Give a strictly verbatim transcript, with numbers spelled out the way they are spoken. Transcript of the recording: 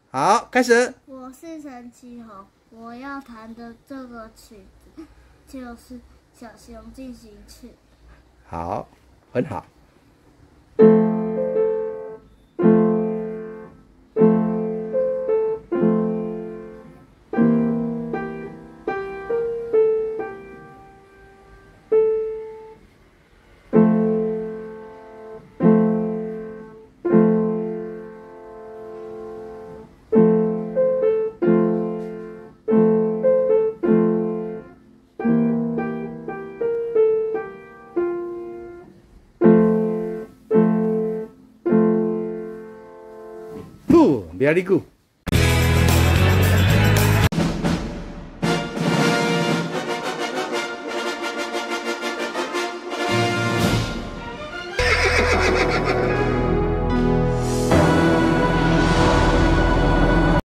好，开始。 我是神奇猴，我要弹的这个曲子就是《小熊进行曲》。 好，很好。Good, very good.